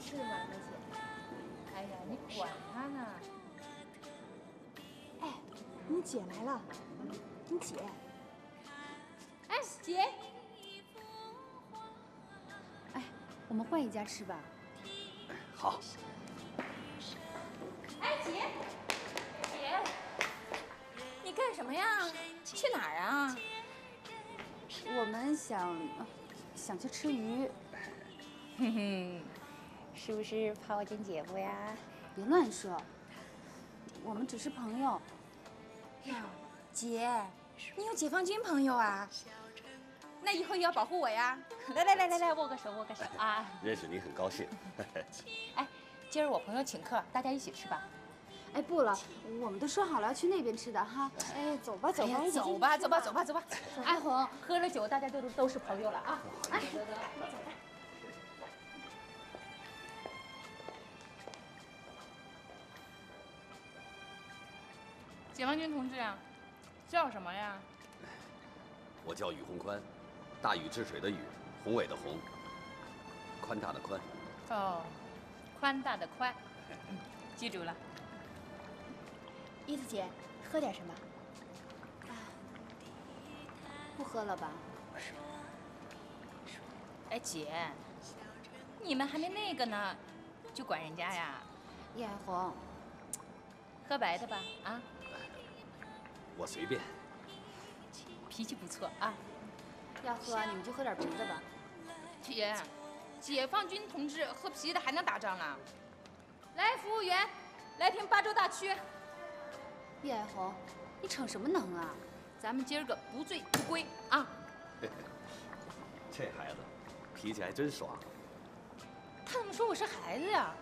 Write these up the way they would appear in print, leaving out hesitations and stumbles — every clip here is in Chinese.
是吗，那些？哎呀，你管他呢！ 哎，你姐来了，你姐。 哎，姐。 哎，我们换一家吃吧。 好。 哎，姐，姐，你干什么呀？去哪儿啊？ 我们想去吃鱼。 哼哼，是不是怕我见姐夫呀？ 别乱说，我们只是朋友。 呀，姐，你有解放军朋友啊？那以后也要保护我呀！来，握个手啊！ 认识你很高兴。 哎，今儿我朋友请客，大家一起吃吧。 哎，不了，我们都说好了要去那边吃的哈。哎，走吧。 走吧。 爱红， 喝了酒，大家都是朋友了啊！哎，走。解放军同志啊，叫什么呀？ 我叫宇宏宽，大禹治水的禹，宏伟的宏，宽大的宽。 哦，宽大的宽，记住了。 依子姐，喝点什么？不喝了吧？ 哎，姐，你们还没那个呢，就管人家呀？ 叶爱红， 喝白的吧？啊？ 我随便。 脾气不错啊。 要喝你们就喝点别的吧。 姐，解放军同志喝啤的还能打仗啊？来，服务员，来瓶八州大曲。 叶爱红，你逞什么能啊？ 咱们今儿个不醉不归啊！ 这孩子脾气还真爽。 他怎么说我是孩子呀？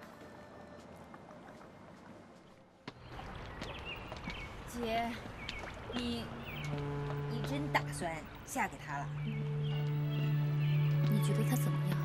姐，你真打算嫁给他了？ 你觉得他怎么样？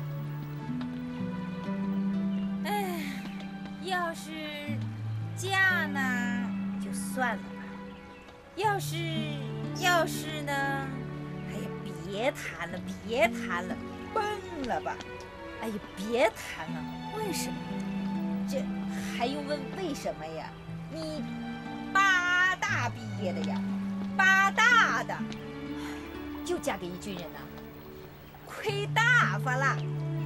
哎，要是嫁呢，就算了吧；要是呢，哎呀，别谈了，崩了吧！哎呀，别谈了。为什么？这还用问为什么呀？你八大毕业的呀，八大的，就嫁给一军人呐，亏大发了。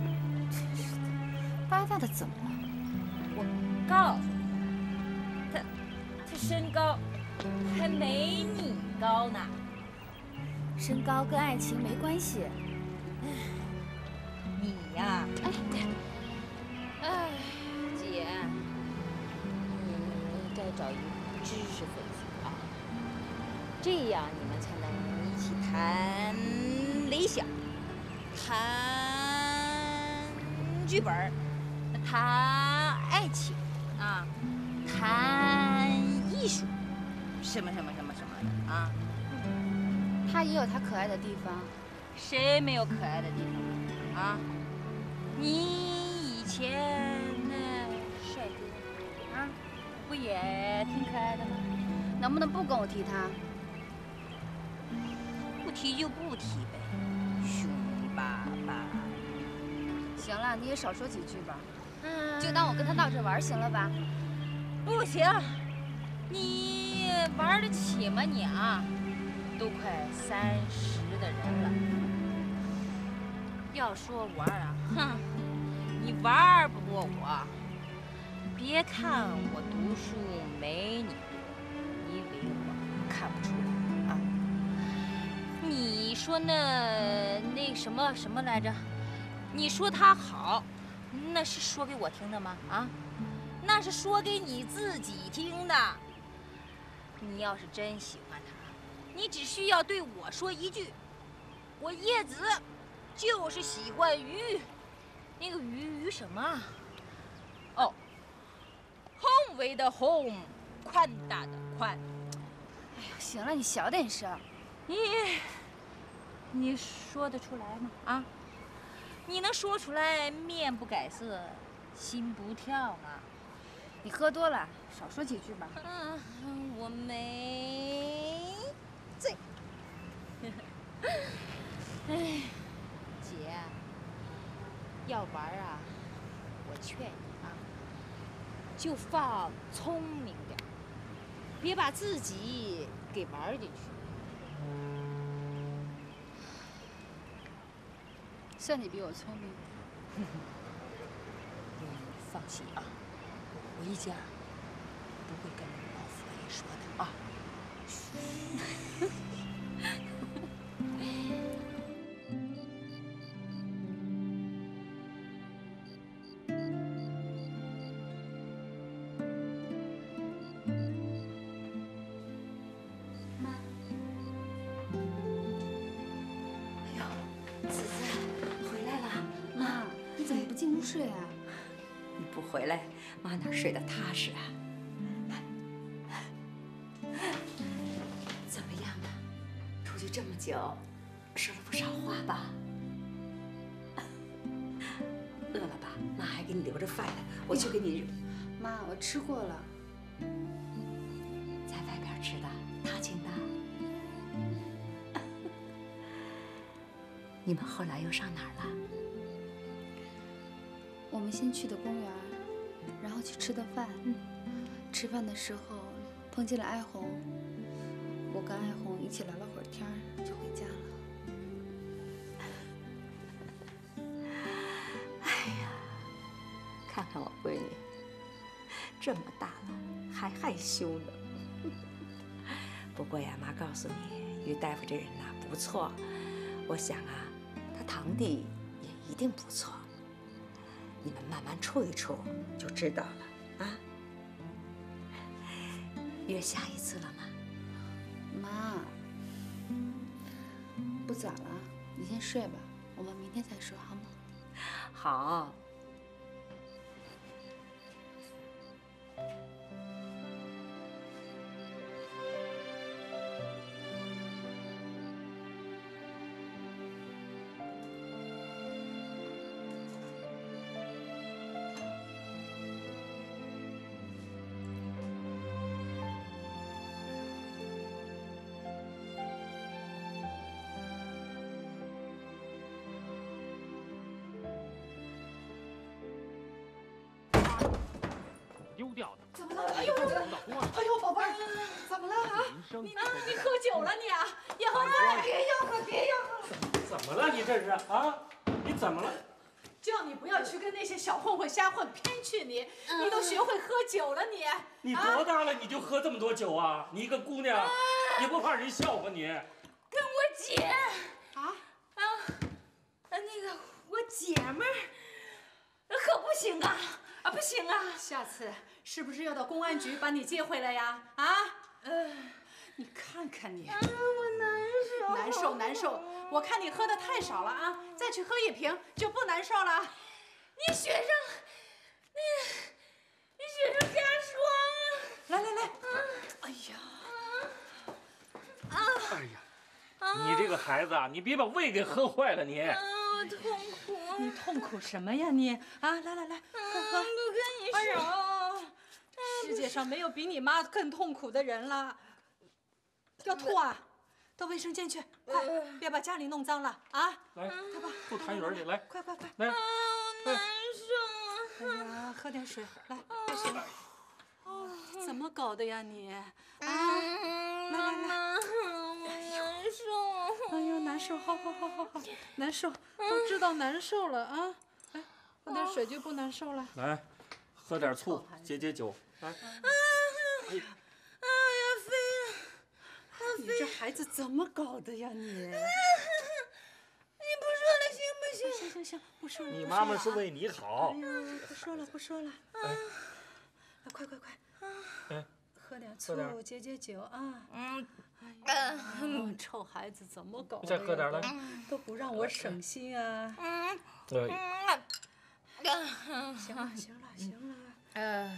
八大的怎么了？ 我告诉你，他身高还没你高呢。 身高跟爱情没关系。 你呀， 哎，姐，你该找一个知识分子啊，这样你们才能一起谈理想，谈剧本，谈爱情啊，谈艺术，什么的啊。 他也有他可爱的地方。 谁没有可爱的地方啊？你以前那帅哥啊，不也挺可爱的吗？ 能不能不跟我提他？ 不提就不提呗，凶巴巴。 行了，你也少说几句吧。 嗯， 就当我跟他闹着玩，行了吧？ 不行，你玩得起吗你啊？都快30的人了，要说玩啊，哼，你玩不过我。别看我读书没你多，你以为我看不出来啊？你说那什么来着？你说他好，那是说给我听的吗？啊，那是说给你自己听的。你要是真喜欢他，你只需要对我说一句：“我叶子就是喜欢鱼。”那个鱼什么？哦，宏伟的宏，宽大的宽。 哎呀，行了，你小点声。 你说得出来吗？啊，你能说出来面不改色，心不跳吗？ 你喝多了，少说几句吧。 我没醉。哎，姐，要玩啊，我劝你啊，就放聪明点，别把自己给玩进去。 算你比我聪明。 你放心啊，我回家不会跟老佛爷说的啊。 睡啊？ 你不回来，妈哪睡得踏实啊？怎么样啊？出去这么久，说了不少话吧？饿了吧？妈还给你留着饭呢，我去给你。 妈，我吃过了。 在外边吃的，他请的。你们后来又上哪儿了？ 我们先去的公园，然后去吃的饭。吃饭的时候碰见了艾红，我跟艾红一起聊了会儿天，就回家了。 哎呀，看看我闺女，这么大了还害羞呢。不过呀，妈告诉你，于大夫这人呐不错，我想啊，他堂弟也一定不错。你们慢慢处一处就知道了啊。约下一次了吗？ 妈，不早了，你先睡吧，我们明天再说好吗？ 好。 丢掉的。 怎么了？哎呦，哎呦，宝贝儿，怎么了啊？你喝酒了你啊？叶红瑞，别吆喝，别吆喝。 怎么了？你这是啊？你怎么了？ 叫你不要去跟那些小混混瞎混，偏去你！你都学会喝酒了你？ 你多大了你就喝这么多酒啊？你一个姑娘，你不怕人笑话你？ 跟我姐那个我姐们儿可不行啊！不行啊！ 下次是不是要到公安局把你接回来呀？啊？你看看你， 我难受。 难受！我看你喝的太少了啊，再去喝一瓶就不难受了。 你学生，你学生瞎说啊！ 来，哎呀，你这个孩子啊，你别把胃给喝坏了你。 我痛苦。 你痛苦什么呀你？啊，来，喝。 不跟你说。 哎呦，世界上没有比你妈更痛苦的人了。要吐啊？到卫生间去，快，别把家里弄脏了啊！ 来， 快吧， 吐痰盂去，来， 快， 来， 难受。 哎呀，喝点水，来，喝水。怎么搞的呀你？啊，来， 我难受。 哎呦，难受，好，难受，都知道难受了啊！来，喝点水就不难受了。 来，喝点醋解酒，来。 你这孩子怎么搞的呀你？ 你不说了行不行？ 行，不说了。 你妈妈是为你好。 哎呀，不说了。 哎， 快！ 哎， 喝点醋解酒啊！臭孩子怎么搞的？ 再喝点来。 都不让我省心啊！ 对。 行了。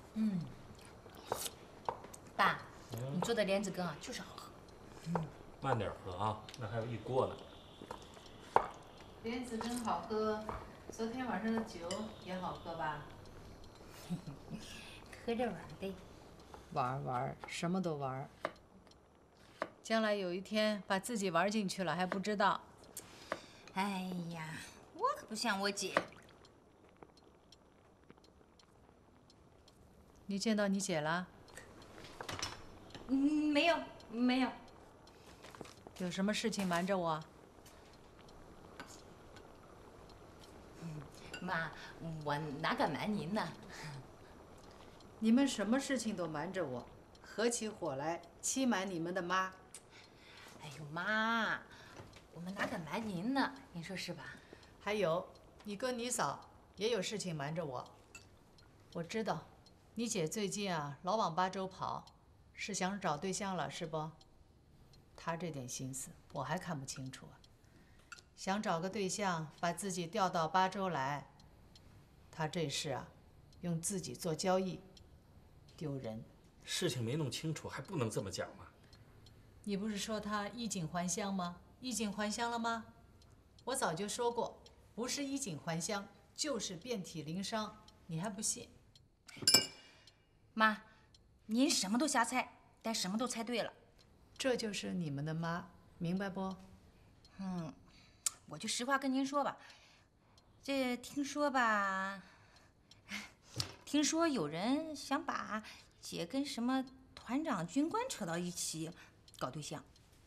爸，你做的莲子羹啊，就是好喝。 慢点喝啊，那还有一锅呢。 莲子羹好喝，昨天晚上的酒也好喝吧？ 喝着玩的。 玩玩，什么都玩。将来有一天把自己玩进去了还不知道。 哎呀，我可不像我姐。 你见到你姐了？ 没有，没有。 有什么事情瞒着我？ 妈，我哪敢瞒您呢？ 你们什么事情都瞒着我，合起伙来欺瞒你们的妈。 哎呦妈，我们哪敢瞒您呢？您说是吧？ 还有，你哥你嫂也有事情瞒着我。我知道，你姐最近啊老往巴州跑，是想找对象了是不？她这点心思我还看不清楚啊。想找个对象，把自己调到巴州来。她这是啊，用自己做交易，丢人。 事情没弄清楚，还不能这么讲吗？ 你不是说她衣锦还乡吗？衣锦还乡了吗？我早就说过，不是衣锦还乡，就是遍体鳞伤。你还不信？ 妈，您什么都瞎猜，但什么都猜对了。 这就是你们的妈，明白不？ 我就实话跟您说吧，这听说有人想把姐跟什么团长、军官扯到一起搞对象。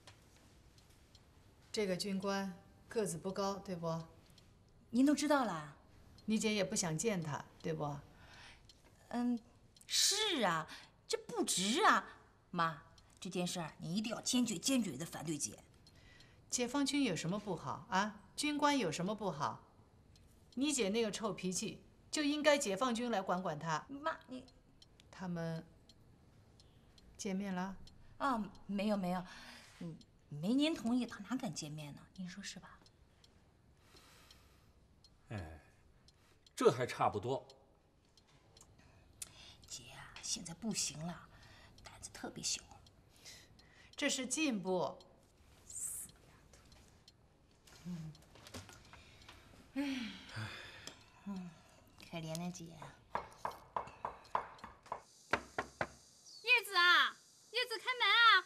这个军官个子不高，对不？ 您都知道了？ 你姐也不想见他，对不？ 是啊，这不值啊，妈，这件事儿你一定要坚决的反对姐。 解放军有什么不好啊？军官有什么不好？你姐那个臭脾气，就应该解放军来管管她。 妈，你他们见面了？ 啊，没有，没您同意，他哪敢见面呢？您说是吧？ 哎，这还差不多。 姐啊，现在不行了，胆子特别小。 这是进步。 可怜的姐。 叶子啊，叶子开门啊！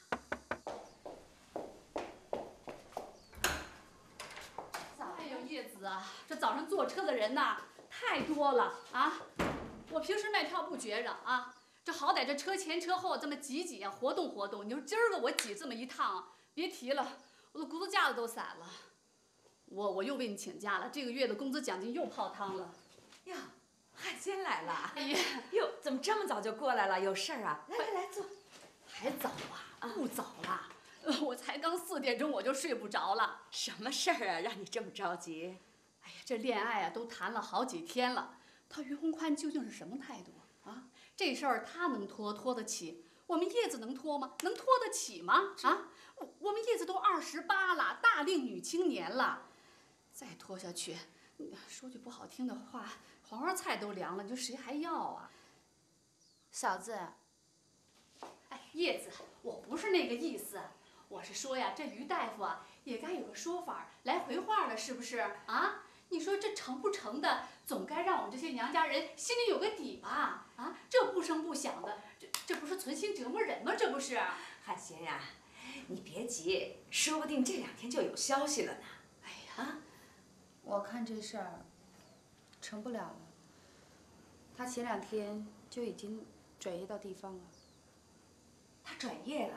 哎呦，叶子啊，这早上坐车的人呐太多了啊！我平时卖票不觉着啊，这好歹这车前车后这么挤啊，活动活动。你说今儿个我挤这么一趟，别提了，我的骨头架子都散了。我又为你请假了，这个月的工资奖金又泡汤了。 呀，汉奸来了！ 哎呀， 哟，怎么这么早就过来了？有事儿啊？来坐。 还早啊？不早了，我才刚4点钟我就睡不着了。 什么事儿啊，让你这么着急？ 哎呀，这恋爱啊都谈了好几天了，他于洪宽究竟是什么态度啊？这事儿他能拖得起，我们叶子能拖吗？能拖得起吗？啊，我们叶子都28了，大龄女青年了。再拖下去，说句不好听的话，黄花菜都凉了，你说谁还要啊？ 嫂子， 哎，叶子，我不是那个意思，我是说呀，这于大夫啊，也该有个说法，来回话了，是不是啊？你说这成不成的，总该让我们这些娘家人心里有个底吧？啊，这不声不响的，这不是存心折磨人吗？这不是？ 汉贤呀，你别急，说不定这2天就有消息了呢。 哎呀。 我看这事儿成不了了。他前2天就已经转移到地方了。 他转业了？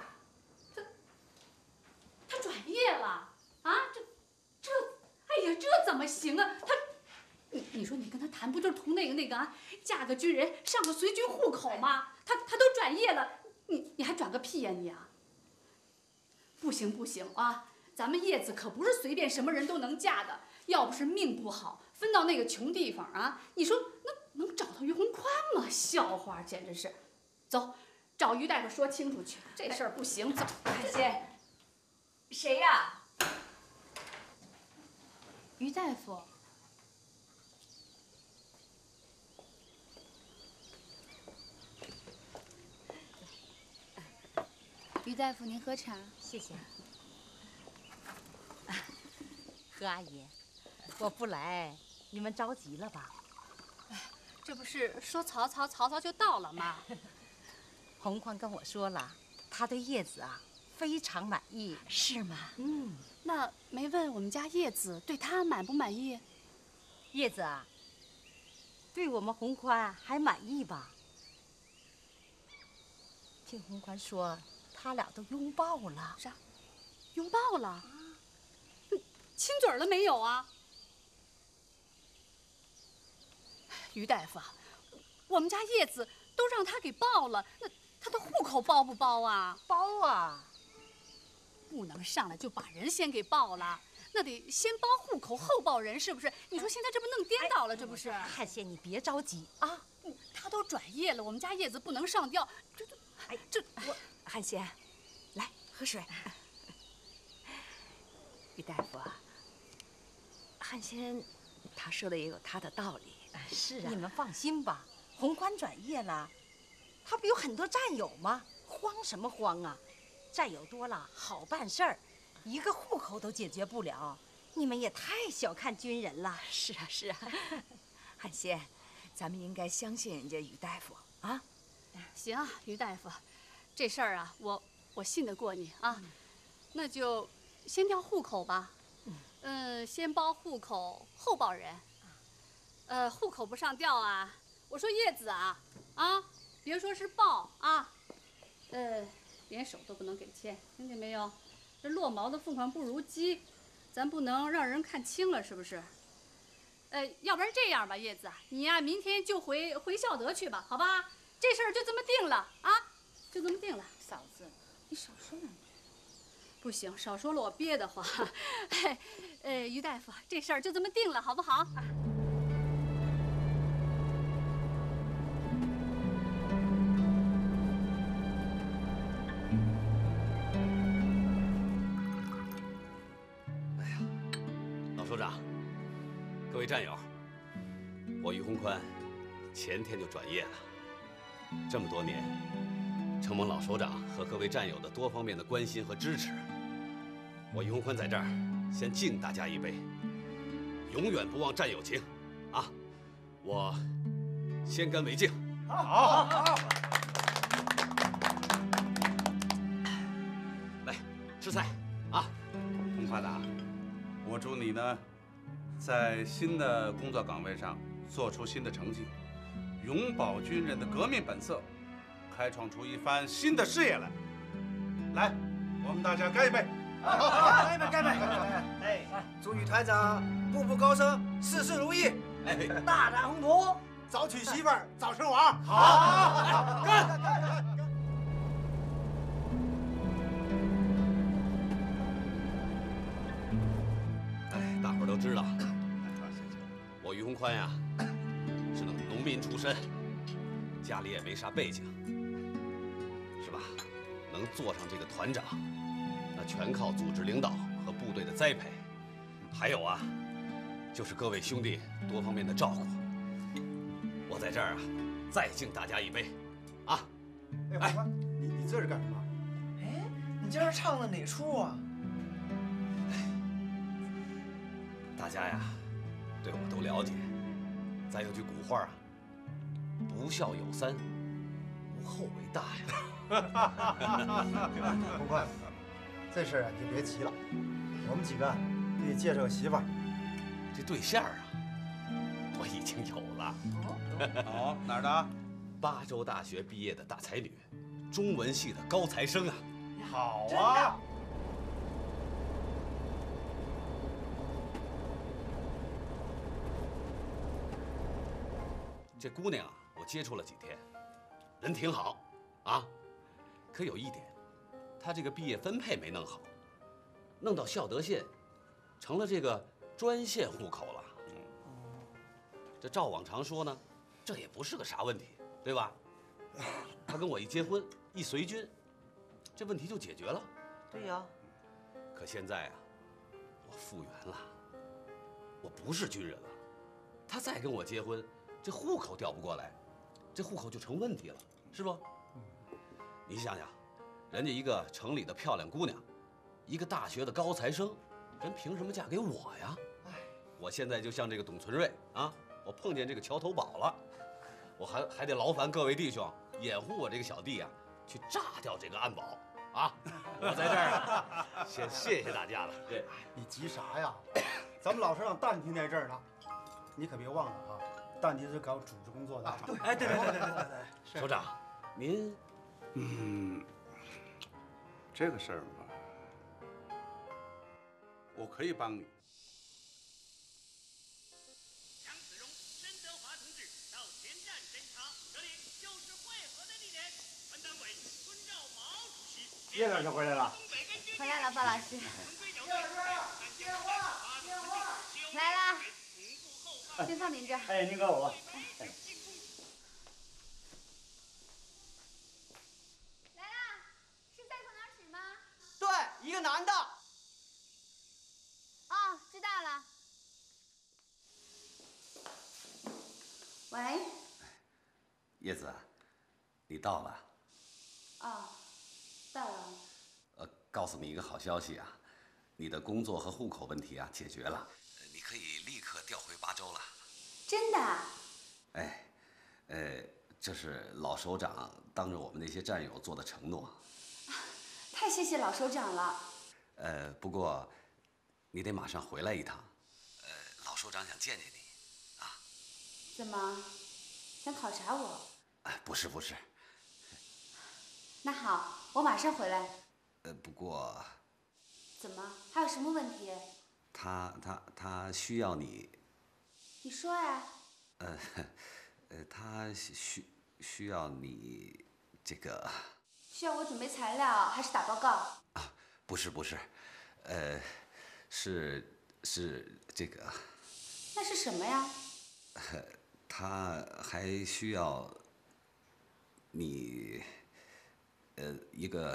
他转业了啊？哎呀，这怎么行啊？你说你跟他谈不就是图那个啊？嫁个军人，上个随军户口吗？他都转业了，你还转个屁呀你啊！不行啊！咱们叶子可不是随便什么人都能嫁的。要不是命不好，分到那个穷地方啊，你说能找到于洪宽吗？笑话，简直是！走，找于大夫说清楚去，这事儿不行。走， 汉贤，谁呀？ 于大夫。 。 。。。。。。。。。。。。。。。。。。。。。。。。。。。。。。。。。。。。。。。。。。。。。。。。。。。。。。。。。。。。。。。。。。。。。。。。。。。。。。。。。。。。。。。。。。。。。。。。。。。。。。。。。。。。。。。。。。。。。。。。。。。。。。。。。。。。。 于大夫，您喝茶。 谢谢。何阿姨，我不来，你们着急了吧？ 这不是说曹操就到了吗？ 洪宽跟我说了，他对叶子啊非常满意。 是吗？ 嗯， 那没问我们家叶子对他满不满意？ 叶子啊，对我们洪宽还满意吧？听洪宽说，他俩都拥抱了。 啥？拥抱了？亲嘴了没有啊？于大夫啊，我们家叶子都让他给报了，那他的户口报不报啊？ 报啊！ 不能上来就把人先给报了，那得先报户口后报人，是不是？你说现在这不弄颠倒了，这不是？ 汉仙，你别着急啊， 他都转业了，我们家叶子不能上吊，这我汉仙，来喝水。于大夫啊，汉仙他说的也有他的道理。 是啊，你们放心吧，洪宽转业了，他不有很多战友吗？慌什么慌啊？战友多了好办事儿，一个户口都解决不了，你们也太小看军人了。 是啊是啊，汉仙，咱们应该相信人家于大夫啊。 行啊，于大夫，这事儿啊，我信得过你啊，那就先调户口吧。先报户口后报人。户口不上调啊，我说叶子啊，别说是报啊，连手都不能给牵，听见没有？这落毛的凤凰不如鸡，咱不能让人看清了，是不是？要不然这样吧，叶子，你呀，明天就回孝德去吧，好吧？这事儿就这么定了啊，就这么定了。 嫂子，你少说两句。 不行，少说了我憋得慌。于大夫，这事儿就这么定了，好不好？ 首长，各位战友，我于洪宽前天就转业了。这么多年，承蒙老首长和各位战友的多方面的关心和支持，我于洪宽在这儿先敬大家一杯，永远不忘战友情，啊！我先干为敬。好。来吃菜啊！ 洪宽呐，我祝你呢，在新的工作岗位上做出新的成绩，永葆军人的革命本色，开创出一番新的事业来。来，我们大家干一杯！ 干一杯，干一杯！哎，祝于团长步步高升，事事如意，大展宏图，早娶媳妇儿，早生娃。好，干！ 大伙儿都知道，我于洪宽呀，是那农民出身，家里也没啥背景，是吧？能做上这个团长，那全靠组织领导和部队的栽培，还有啊，就是各位兄弟多方面的照顾。我在这儿啊，再敬大家一杯，啊！ 哎，洪宽，你这是干什么？哎，你这是唱的哪出啊？ 大家呀，对我都了解。咱有句古话啊，不孝有三，无后为大呀。 洪宽，这事儿啊，你就别急了。我们几个给你介绍个媳妇儿。 这对象啊，我已经有了。 好，哪儿的？ 巴州大学毕业的大才女，中文系的高材生啊。 好啊。 这姑娘啊，我接触了几天，人挺好，啊，可有一点，她这个毕业分配没弄好，弄到孝德县，成了这个专县户口了。这照往常说呢，这也不是个啥问题，对吧？她跟我一结婚，一随军，这问题就解决了。 对呀。 可现在啊，我复员了，我不是军人了，她再跟我结婚。这户口调不过来，这户口就成问题了，是不？你想想， 人家一个城里的漂亮姑娘，一个大学的高材生，人凭什么嫁给我呀？我现在就像这个董存瑞啊，我碰见这个桥头堡了，我还得劳烦各位弟兄掩护我这个小弟啊，去炸掉这个暗堡啊！我在这儿啊，先谢谢大家了。对， 你急啥呀？咱们老首长蛋弟在这儿呢，你可别忘了啊，蛋弟是搞组织工作的。对，哎，对， 首长，您， 这个事儿吧，我可以帮你。 杨子荣、申德华同志到前站侦查，这里就是会合的地点。本党委遵照毛主席。 叶老师回来了。 回来了，鲍老师。来啦，先放您这儿。 哎，您跟我吧。 来啦，是在口哪使吗？ 对，一个男的。 哦，知道了。喂。 叶子，你到了。 哦，到了。 告诉你一个好消息啊，你的工作和户口问题啊解决了，你可以立刻调回巴州了。 真的？ 哎，这是老首长当着我们那些战友做的承诺。 太谢谢老首长了。 不过你得马上回来一趟，老首长想见见你，啊。 怎么，想考察我？ 不是。 那好，我马上回来。 不过。 怎么？还有什么问题？ 他需要你。 你说呀。 他需要你这个。 需要我准备材料还是打报告？ 啊，不是，是这个。 那是什么呀？ 他还需要你，一个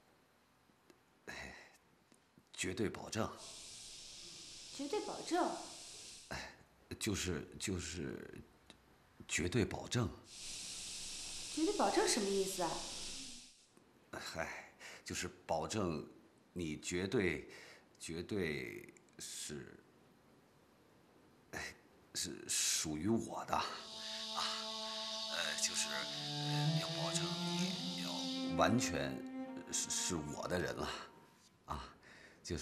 绝对保证。 绝对保证？ 就是绝对保证。 绝对保证什么意思啊？ 嗨，就是保证你绝对是属于我的，啊，就是要保证你要完全是我的人了，啊，就是，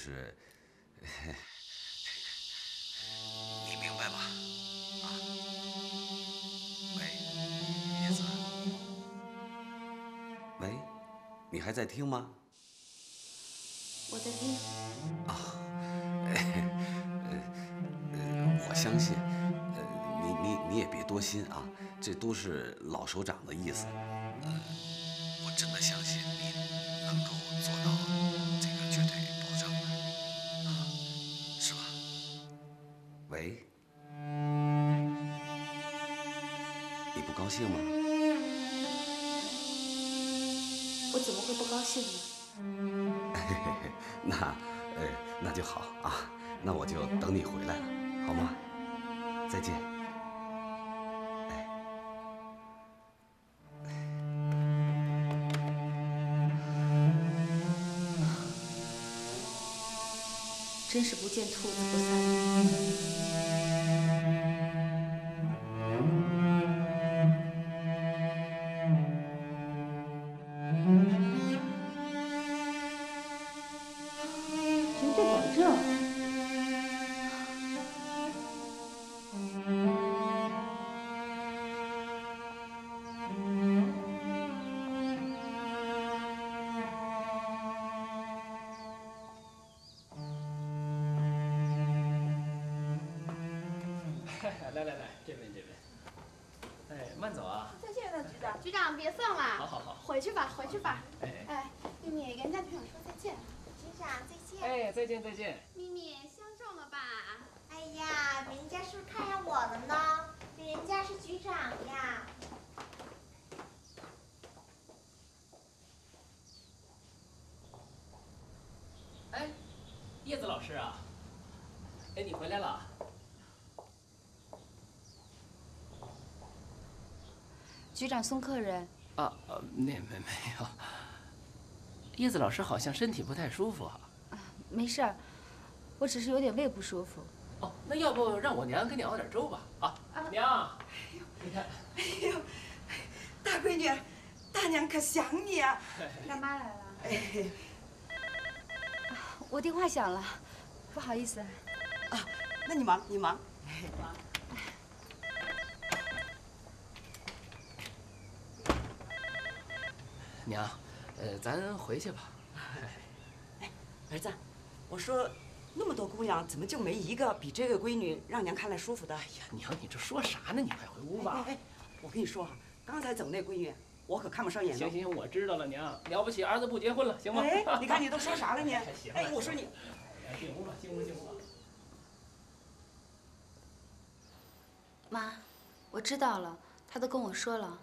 你明白吗？啊，喂，叶子，喂，你还在听吗？ 我在听。 啊，我相信，你也别多心啊，这都是老首长的意思。我真的相信你能够做到这个绝对保证的，啊，是吧？喂，你不高兴吗？ 我怎么会不高兴呢？ 那就好啊，那我就等你回来了，好吗？再见。 真是不见兔子不撒野。绝对保证。 来，这边。哎，慢走啊。 再见了，局长。局长别送了。 好。 回去吧。 哎， 咪咪跟家局长说再见。局长再见。 哎，再见。 咪咪相中了吧？ 哎呀，人家是不是看上我了呢？人家是局长呀。 哎，叶子老师啊，哎，你回来了。 局长送客人。 那没有。 叶子老师好像身体不太舒服啊。 没事儿，我只是有点胃不舒服。 哦，那要不让我娘给你熬点粥吧？啊，娘，你看， 哎呦，大闺女，大娘可想你啊！ 大妈来了。 哎， 我电话响了，不好意思。 啊，那你忙，你忙。 娘，咱回去吧。 哎，儿子，我说那么多姑娘，怎么就没一个比这个闺女让娘看来舒服的？哎呀，娘，你这说啥呢？你快回屋吧。 哎，我跟你说哈，刚才走那闺女，我可看不上眼了。 行行，我知道了，娘，了不起，儿子不结婚了，行吗？ 哎，你看你都说啥了你？ 行哎，我说你， 进屋吧，进屋，进屋吧。 妈，我知道了，他都跟我说了。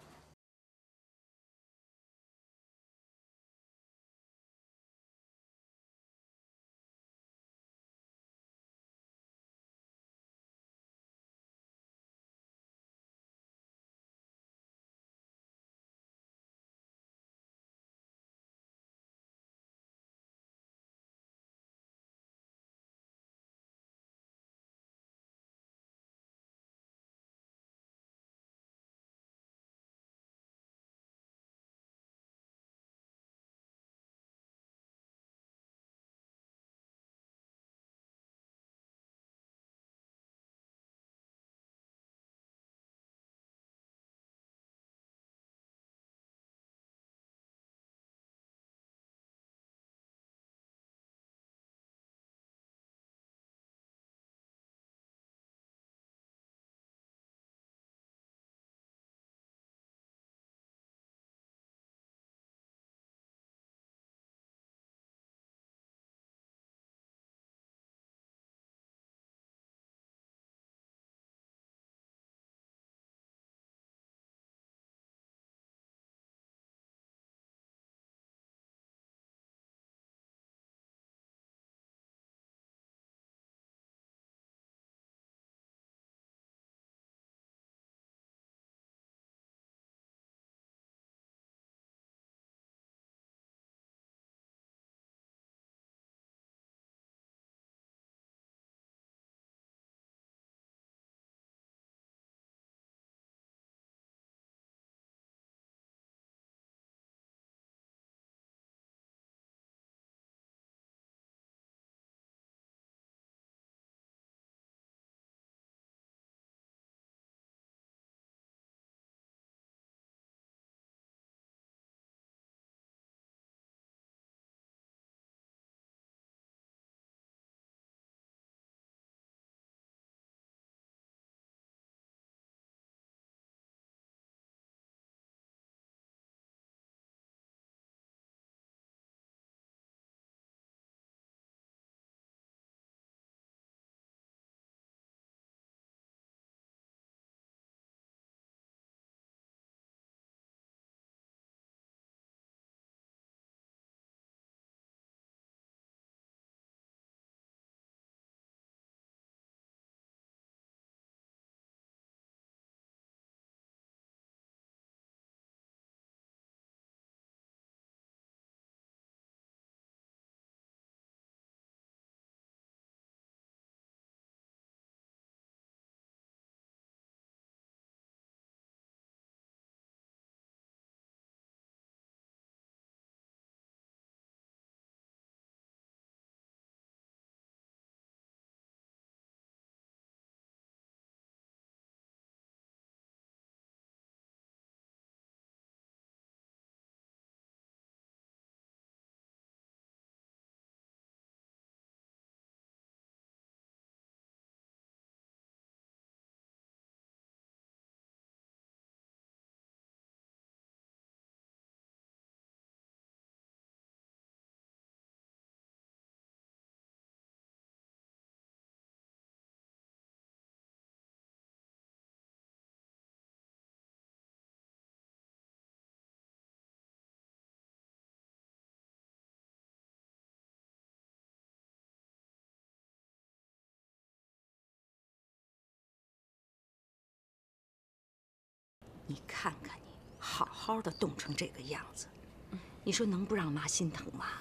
你看看你，好好的冻成这个样子， 你说能不让妈心疼吗？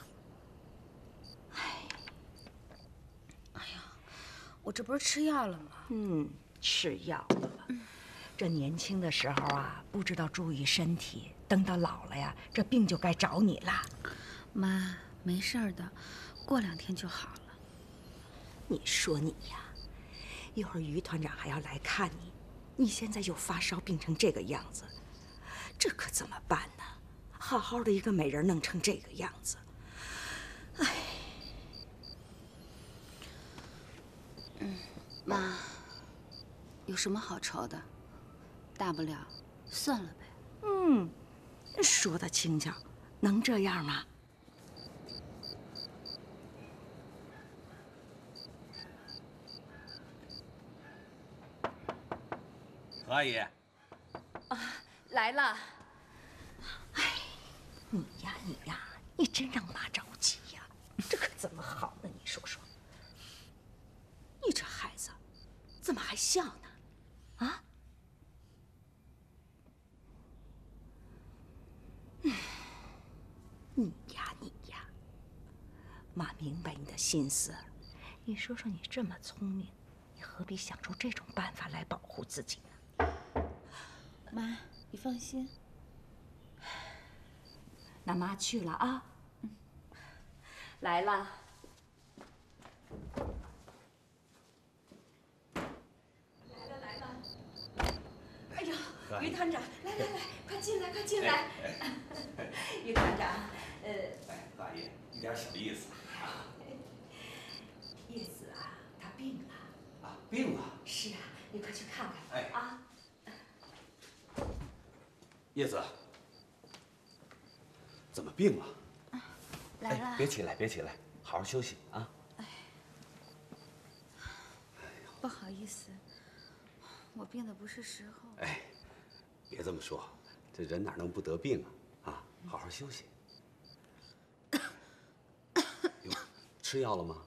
我这不是吃药了吗？ 吃药了。这年轻的时候啊，不知道注意身体，等到老了呀，这病就该找你了。 妈，没事儿的，过2天就好了。 你说你呀，一会儿于团长还要来看你，你现在又发烧病成这个样子，这可怎么办呢？好好的一个美人弄成这个样子，哎。 妈，有什么好愁的？大不了算了呗。 说得轻巧，能这样吗？ 何阿姨。 来了。哎，你呀，你真让妈着急呀！这可怎么好呢？你说说。你这孩子，怎么还笑呢？啊？你呀，妈明白你的心思。你说说，你这么聪明，你何必想出这种办法来保护自己呢？ 妈，你放心。 那妈去了啊。来了。于团长，来，快进来，快进来！于团长， 何阿姨，一点小意思啊。 叶子啊，她病了。 啊，病了？ 是啊，你快去看看。 哎啊。 叶子，怎么病了？ 来了。 别起来，好好休息啊。 不好意思，我病的不是时候。 别这么说，这人哪能不得病啊？啊，好好休息。哟，吃药了吗？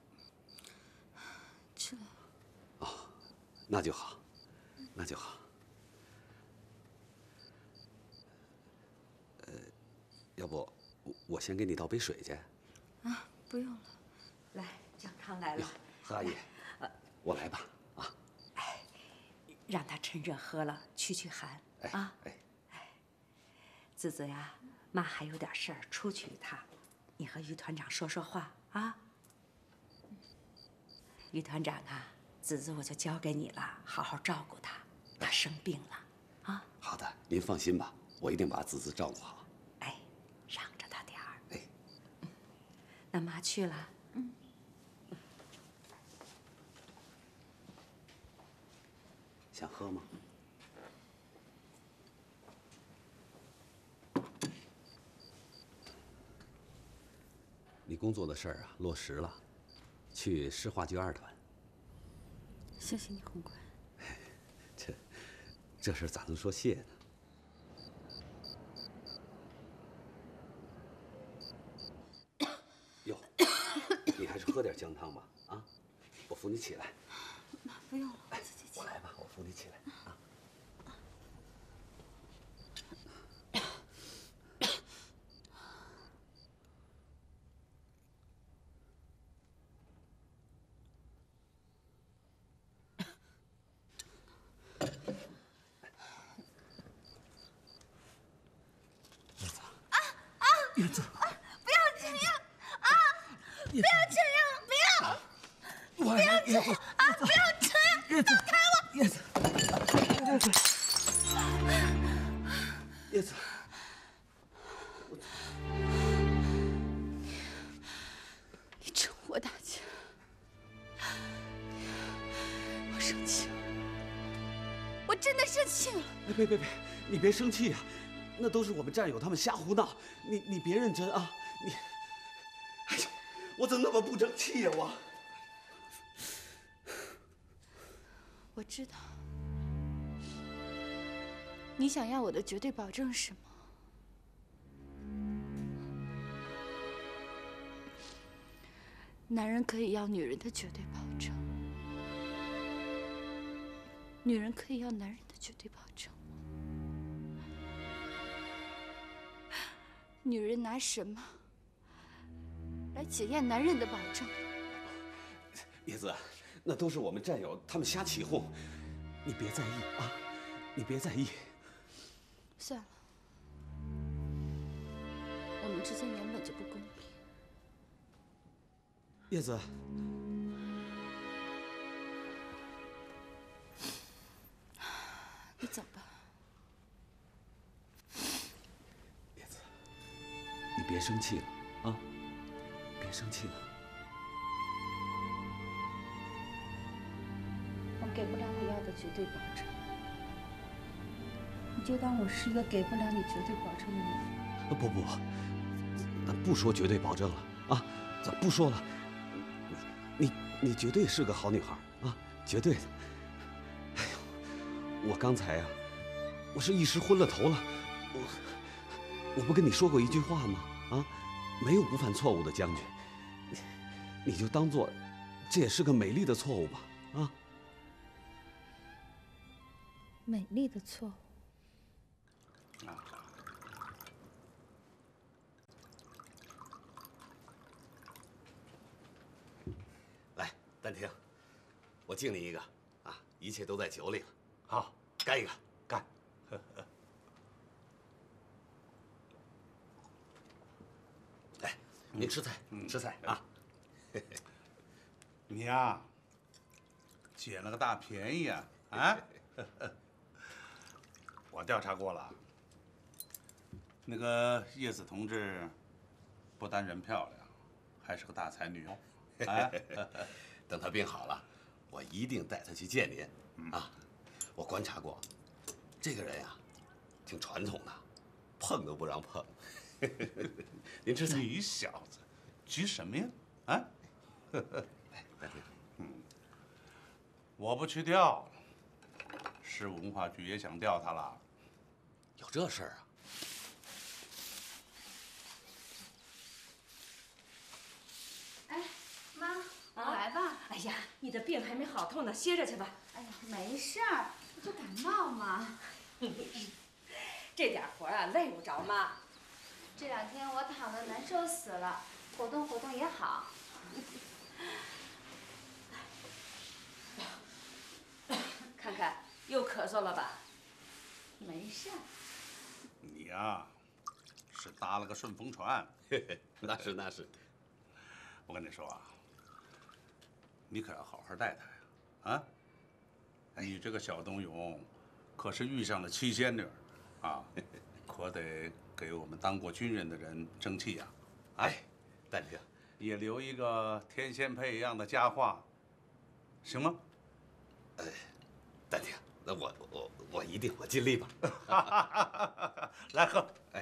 吃了。 哦，那就好，那就好。要不我先给你倒杯水去。 啊，不用了。 来，姜汤来了。 何阿姨，我来吧。啊。 让他趁热喝了，驱寒。啊。子子呀，妈还有点事儿，出去一趟，你和于团长说说话啊。于团长啊，子子我就交给你了，好好照顾他，他生病了啊。 好的，您放心吧，我一定把子子照顾好。 让着他点儿。那妈去了。 想喝吗？你工作的事儿啊，落实了，去市话剧2团。 谢谢你，宏观。 这事咋能说谢呢？哟，你还是喝点姜汤吧，啊！我扶你起来。 不用了，我自己起。 我来吧，我扶你起来啊。 叶子，不要这样啊！不要这样，不要！不要这样啊！不要这样，放开我！ 叶子，叶子， 你趁火打劫，我生气了，我真的生气了。 别，你别生气呀，那都是我们战友他们瞎胡闹，你别认真啊！哎呦，我怎么那么不争气呀我！ 我知道，你想要我的绝对保证是吗？男人可以要女人的绝对保证，女人可以要男人的绝对保证吗？ 女人拿什么来检验男人的保证？ 叶子，那都是我们战友他们瞎起哄，你别在意啊，你别在意。 算了，我们之间原本就不公平。 叶子， 你走吧。 叶子，你别生气了啊，别生气了。 我给不了你要的绝对保证，你就当我是一个给不了你绝对保证的女人。 不，咱不说绝对保证了啊，咱不说了。你绝对是个好女孩啊，绝对的。哎呦，我刚才啊，我是一时昏了头了。我不跟你说过一句话吗？啊，没有不犯错误的将军。你就当做这也是个美丽的错误吧，啊。 美丽的错误。 来，丹婷，我敬你一个啊！一切都在酒里了。 好， 干一个， 干！ 来，您吃菜，吃菜啊！ 你呀，捡了个大便宜啊！啊！我调查过了，那个叶子同志不但人漂亮，还是个大才女哦。哎， 等她病好了，我一定带她去见您。啊，我观察过，这个人呀，挺传统的，碰都不让碰。您吃菜。 你小子，急什么呀？啊？ 来，丹婷。 我不去调，市文化局也想调他了。 有这事儿啊？ 哎，妈，来吧。哎呀，你的病还没好透呢，歇着去吧。 哎呀，没事儿，就感冒嘛。 这点活啊，累不着妈。 这2天我躺得难受死了，活动活动也好。 看看，又咳嗽了吧？ 没事。 你呀，是搭了个顺风船。 那是。 我跟你说啊，你可要好好带他呀！啊，你这个小冬泳，可是遇上了7仙女，啊，可得给我们当过军人的人争气呀！ 哎，丹婷， 也留一个天仙配一样的佳话，行吗？ 丹婷，那我一定，我尽力吧。 来喝。 哎。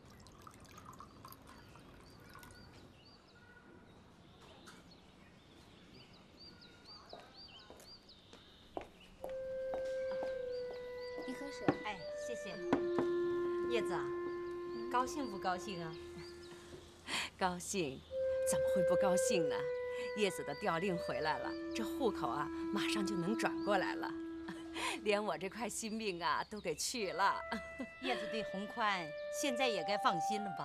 你喝水。 哎，谢谢。叶子啊，高兴不高兴啊？ 高兴，怎么会不高兴呢？叶子的调令回来了，这户口啊，马上就能转过来了，连我这块心病啊都给去了。 叶子对洪宽现在也该放心了吧？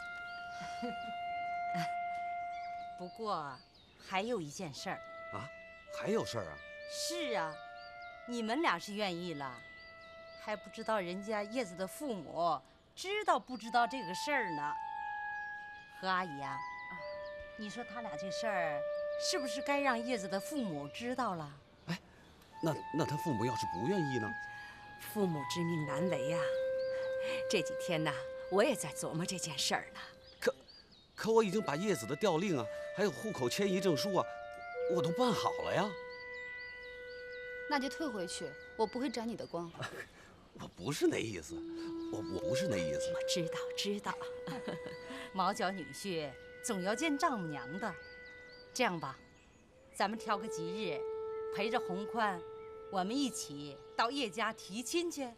不过还有一件事儿啊，还有事儿啊？ 是啊，你们俩是愿意了，还不知道人家叶子的父母知道不知道这个事儿呢。何阿姨啊，你说他俩这事儿是不是该让叶子的父母知道了？ 哎，那他父母要是不愿意呢？ 父母之命难违呀。这几天呢，我也在琢磨这件事儿呢。 可我已经把叶子的调令啊，还有户口迁移证书啊，我都办好了呀。 那就退回去，我不会沾你的光。 我不是那意思，我不是那意思。 我知道。 毛脚女婿总要见丈母娘的。这样吧，咱们挑个吉日，陪着洪宽，我们一起到叶家提亲去。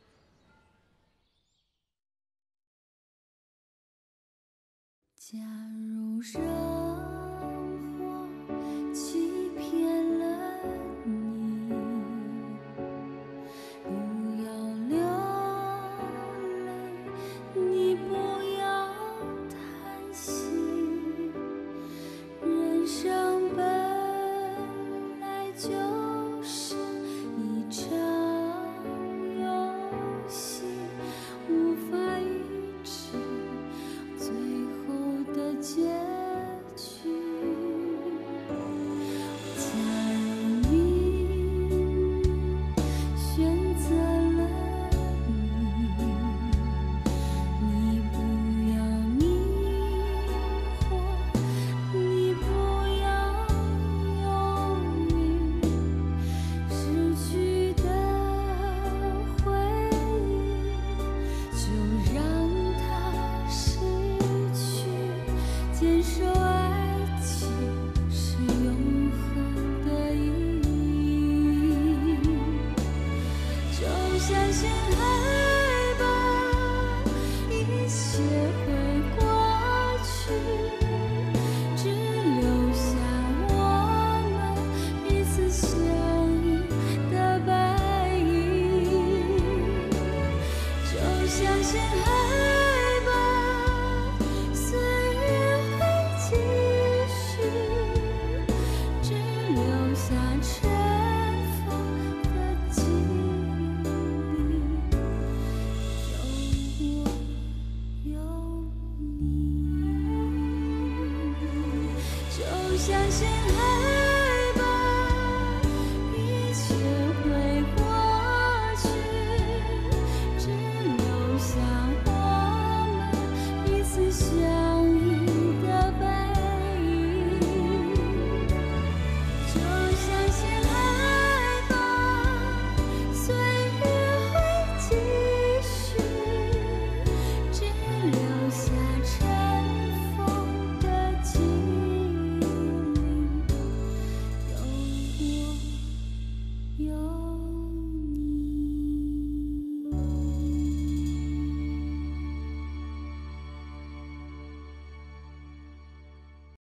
假如生活欺骗了你，不要流泪，你不要坚守爱情是永恒的意义，就相信爱吧，一切会过去，只留下我们彼此相依的白衣，就相信爱吧，岁月会继续，只留下尘封的记忆里，有我有你，就相信。